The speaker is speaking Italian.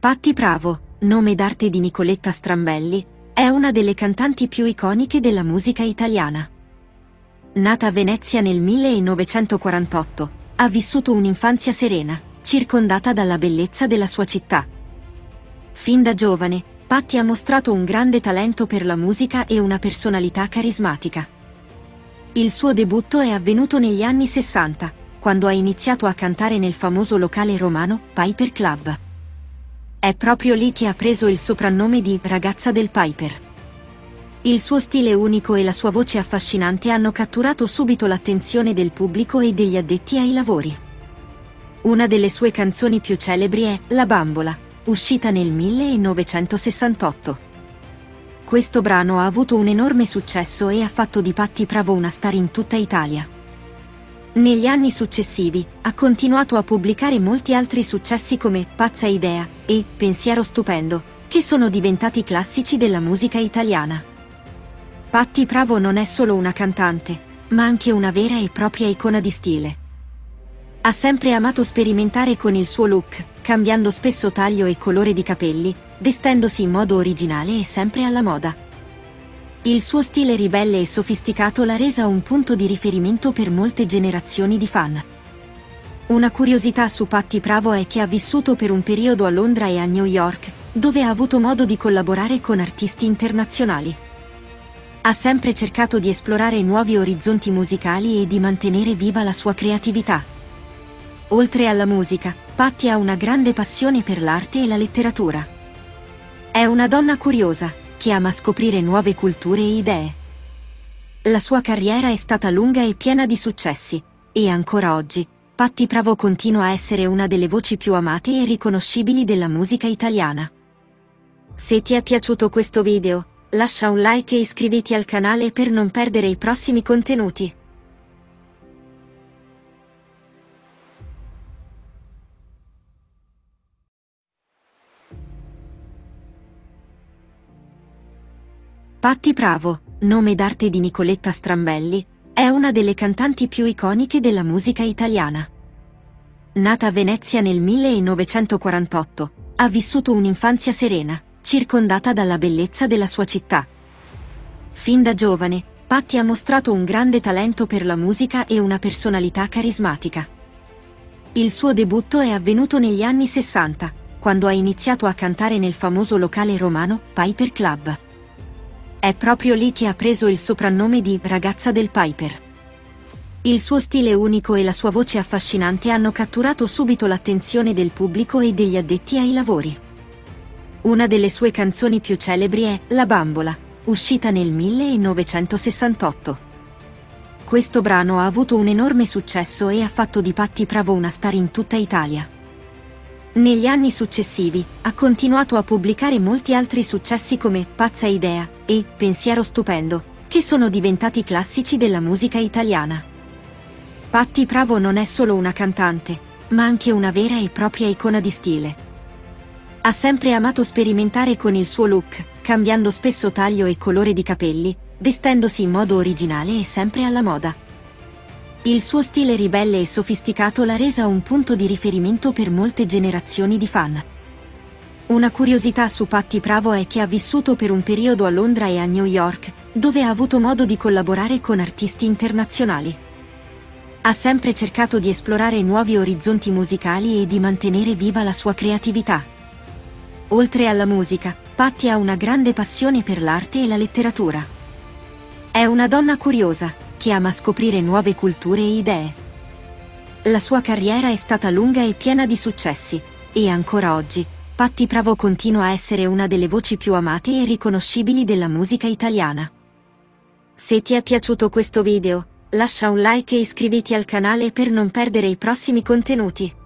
Patti Pravo, nome d'arte di Nicoletta Strambelli, è una delle cantanti più iconiche della musica italiana. Nata a Venezia nel 1948, ha vissuto un'infanzia serena, circondata dalla bellezza della sua città. Fin da giovane, Patti ha mostrato un grande talento per la musica e una personalità carismatica. Il suo debutto è avvenuto negli anni 60, quando ha iniziato a cantare nel famoso locale romano Piper Club. È proprio lì che ha preso il soprannome di "ragazza del Piper". Il suo stile unico e la sua voce affascinante hanno catturato subito l'attenzione del pubblico e degli addetti ai lavori. Una delle sue canzoni più celebri è "La bambola", uscita nel 1968. Questo brano ha avuto un enorme successo e ha fatto di Patti Pravo una star in tutta Italia. Negli anni successivi, ha continuato a pubblicare molti altri successi come "Pazza idea" e "Pensiero stupendo", che sono diventati classici della musica italiana. Patti Pravo non è solo una cantante, ma anche una vera e propria icona di stile. Ha sempre amato sperimentare con il suo look, cambiando spesso taglio e colore di capelli, vestendosi in modo originale e sempre alla moda. Il suo stile ribelle e sofisticato l'ha resa un punto di riferimento per molte generazioni di fan. Una curiosità su Patti Pravo è che ha vissuto per un periodo a Londra e a New York, dove ha avuto modo di collaborare con artisti internazionali. Ha sempre cercato di esplorare nuovi orizzonti musicali e di mantenere viva la sua creatività. Oltre alla musica, Patti ha una grande passione per l'arte e la letteratura. È una donna curiosa, che ama scoprire nuove culture e idee. La sua carriera è stata lunga e piena di successi, e ancora oggi, Patti Pravo continua a essere una delle voci più amate e riconoscibili della musica italiana. Se ti è piaciuto questo video, lascia un like e iscriviti al canale per non perdere i prossimi contenuti. Patti Pravo, nome d'arte di Nicoletta Strambelli, è una delle cantanti più iconiche della musica italiana. Nata a Venezia nel 1948, ha vissuto un'infanzia serena, circondata dalla bellezza della sua città. Fin da giovane, Patti ha mostrato un grande talento per la musica e una personalità carismatica. Il suo debutto è avvenuto negli anni 60, quando ha iniziato a cantare nel famoso locale romano Piper Club. È proprio lì che ha preso il soprannome di "ragazza del Piper". Il suo stile unico e la sua voce affascinante hanno catturato subito l'attenzione del pubblico e degli addetti ai lavori. Una delle sue canzoni più celebri è "La bambola", uscita nel 1968. Questo brano ha avuto un enorme successo e ha fatto di Patti Pravo una star in tutta Italia. Negli anni successivi, ha continuato a pubblicare molti altri successi come "Pazza idea" e "Pensiero stupendo", che sono diventati classici della musica italiana. Patti Pravo non è solo una cantante, ma anche una vera e propria icona di stile. Ha sempre amato sperimentare con il suo look, cambiando spesso taglio e colore di capelli, vestendosi in modo originale e sempre alla moda. Il suo stile ribelle e sofisticato l'ha resa un punto di riferimento per molte generazioni di fan. Una curiosità su Patti Pravo è che ha vissuto per un periodo a Londra e a New York, dove ha avuto modo di collaborare con artisti internazionali. Ha sempre cercato di esplorare nuovi orizzonti musicali e di mantenere viva la sua creatività. Oltre alla musica, Patti ha una grande passione per l'arte e la letteratura. È una donna curiosa, che ama scoprire nuove culture e idee. La sua carriera è stata lunga e piena di successi, e ancora oggi, Patti Pravo continua a essere una delle voci più amate e riconoscibili della musica italiana. Se ti è piaciuto questo video, lascia un like e iscriviti al canale per non perdere i prossimi contenuti.